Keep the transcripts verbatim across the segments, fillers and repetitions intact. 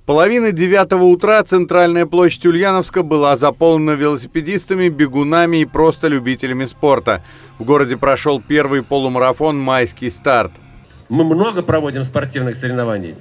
половины девятого утра центральная площадь Ульяновска была заполнена велосипедистами, бегунами и просто любителями спорта. В городе прошел первый полумарафон «Майский старт». Мы много проводим спортивных соревнований.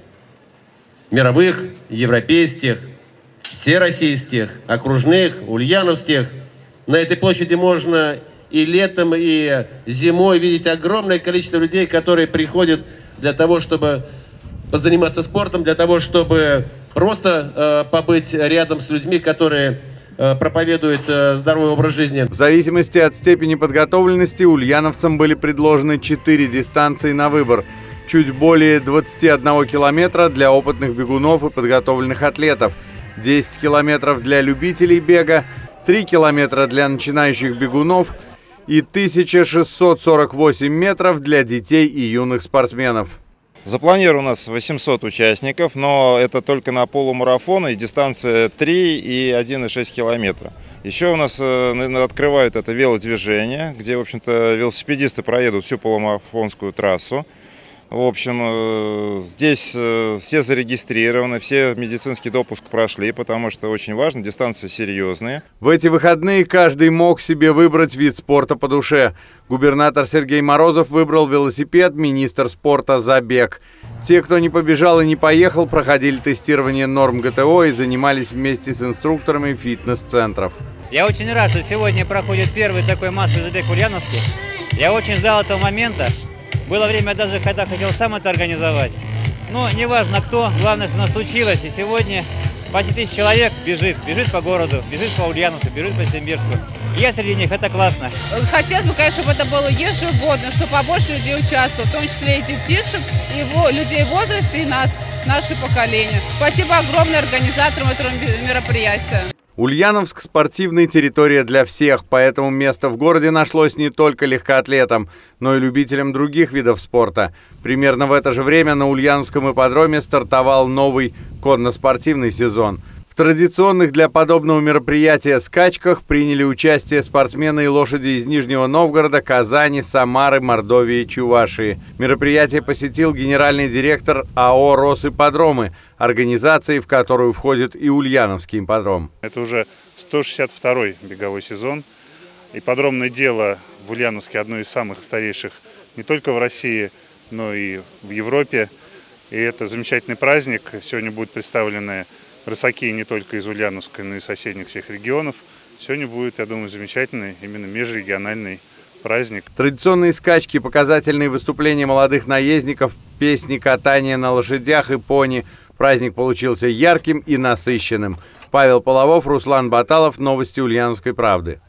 Мировых, европейских, всероссийских, окружных, ульяновских. На этой площади можно и летом, и зимой видеть огромное количество людей, которые приходят для того, чтобы позаниматься спортом, для того, чтобы просто э, побыть рядом с людьми, которые э, проповедуют э, здоровый образ жизни. В зависимости от степени подготовленности ульяновцам были предложены четыре дистанции на выбор. Чуть более двадцати одного километра для опытных бегунов и подготовленных атлетов, десять километров для любителей бега, три километра для начинающих бегунов и тысяча шестьсот сорок восемь метров для детей и юных спортсменов. Запланировано у нас восемьсот участников, но это только на полумарафон и дистанция три и один и шесть километра. Еще у нас открывают это велодвижение, где, в общем-то, велосипедисты проедут всю полумарафонскую трассу. В общем, здесь все зарегистрированы, все медицинский допуск прошли, потому что очень важно, дистанции серьезные. В эти выходные каждый мог себе выбрать вид спорта по душе. Губернатор Сергей Морозов выбрал велосипед, министр спорта – забег. Те, кто не побежал и не поехал, проходили тестирование норм ГТО и занимались вместе с инструкторами фитнес-центров. Я очень рад, что сегодня проходит первый такой массовый забег в Ульяновске. Я очень ждал этого момента. Было время даже, когда хотел сам это организовать. Но неважно кто, главное, что у нас случилось. И сегодня почти тысяча человек бежит. Бежит по городу, бежит по Ульяновску, бежит по Симбирску. И я среди них, это классно. Хотелось бы, конечно, чтобы это было ежегодно, чтобы побольше людей участвовало, в том числе и детишек, и его, людей в возрасте, и нас, наше поколение. Спасибо огромное организаторам этого мероприятия. Ульяновск – спортивная территория для всех, поэтому место в городе нашлось не только легкоатлетам, но и любителям других видов спорта. Примерно в это же время на Ульяновском ипподроме стартовал новый конно-спортивный сезон. В традиционных для подобного мероприятия скачках приняли участие спортсмены и лошади из Нижнего Новгорода, Казани, Самары, Мордовии и Чувашии. Мероприятие посетил генеральный директор АО «Росипподромы», организации, в которую входит и Ульяновский ипподром. Это уже сто шестьдесят второй беговой сезон. Ипподромное дело в Ульяновске одно из самых старейших не только в России, но и в Европе. И это замечательный праздник. Сегодня будут представлены рысаки не только из Ульяновска, но и соседних всех регионов. Сегодня будет, я думаю, замечательный именно межрегиональный праздник. Традиционные скачки, показательные выступления молодых наездников, песни, катание на лошадях и пони. Праздник получился ярким и насыщенным. Павел Половов, Руслан Баталов. Новости Ульяновской правды.